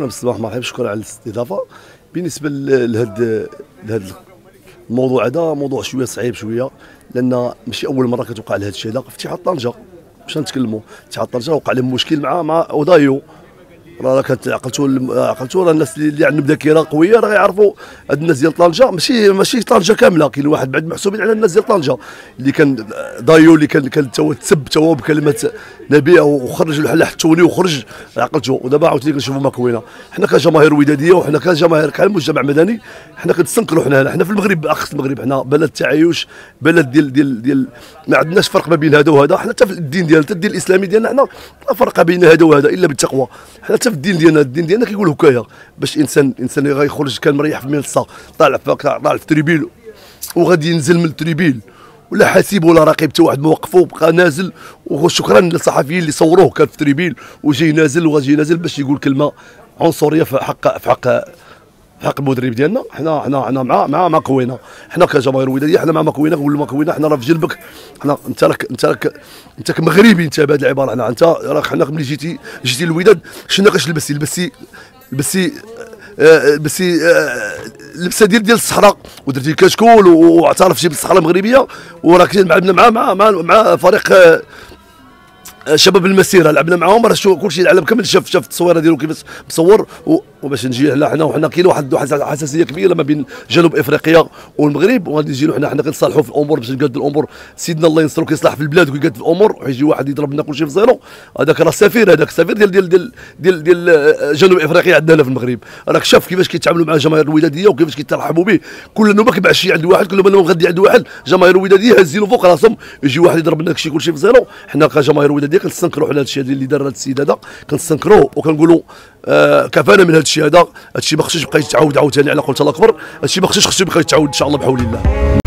اولا بسم الله الرحمن الرحيم، شكرا على الاستضافه. بالنسبه لهذا الموضوع، هذا موضوع شويه صعيب شويه، لان ماشي اول مره كتوقع لهذا الشيء هذا في اتحاد طنجه. باش نتكلموا اتحاد طنجه وقع لهم مشكل مع اودايو. راه عقلتوا الناس اللي عندهم ذاكره قويه راه يعرفوا هاد الناس ديال طنجه، ماشي طنجه كامله، كاين واحد بعد محسوبين على الناس ديال طنجه اللي كان دايو اللي كان تسب بكلمات نبيعه وخرج الحلاح التوني وخرج عقلتوا. ودابا عاوتاني كنشوفوا مكوينه. حنا كجماهير وداديه وحنا كجماهير كمجتمع مدني حنا كنستنكروا. حنا في المغرب، اخ المغرب حنا بلد التعايش، بلد ديال ما عندناش فرق ما بين هذا وهذا. حنا حتى في الدين ديالنا، حتى الدين الاسلامي ديالنا حنا لا فرق بين هذا وهذا الا بالتقوى. حنا حتى في الدين ديالنا كيقول هكايا باش انسان غيخرج كان مريح في المنصه، طالع في التريبيل وغادي ينزل من التريبيل ولا حاسب ولا راقب حتى واحد موقفه وبقى نازل. وشكرا للصحفيين اللي صوروه كان في التريبيل وجاي نازل وغادي نازل باش يقول كلمه عنصريه في حق المدرب ديالنا. حنا مع كوينه. حنا كجماهير وداديه حنا مع مكوينه. نقول لمكوينه حنا راه في جنبك. انت كمغربي، انت بهذه العباره. انت راك حنا ملي جيتي للوداد شنو لبستي اللبسه ديال الصحراء ودرتي كشكول واعترفتي بالصحراء المغربيه، وراك لعبنا مع فريق شباب المسيره، لعبنا معاهم. راه كلشي العالم كامل شاف التصويره ديالو كيفاش مصور. وباش نجي حنا كاين واحد حساسيه كبيره ما بين جنوب افريقيا والمغرب، وغادي نجيو حنا كنصالحوا في الامور باش نقاد الامور. سيدنا الله ينصرو كيصلح في البلاد وكيقاد في الامور، ويجي واحد يضرب لنا كلشي في زيرو. هذاك راه السفير، هذاك السفير ديال جنوب افريقيا عندنا هنا في المغرب. راك شاف كيفاش كيتعاملوا مع الجماهير الوداديه وكيفاش كيترحبوا به. كل نوبه كيبعشي عند واحد، كل نوبه غادي عند واحد جماهير وداديه هازينو فوق راسهم، يجي واحد يضرب لنا كلشي في زيرو. حنا كجماهير وداديه كنستنكروا على هذا الشيء اللي دار هذا السيد هذا، كنستنكروه وكنقولوا كفانا من هذا الشيء هذا. هذا الشيء ما خصوش يبقى يتعاود عاوتاني على قولة الله اكبر. هذا الشيء ما خصوش يبقى يتعاود ان شاء الله بحول الله.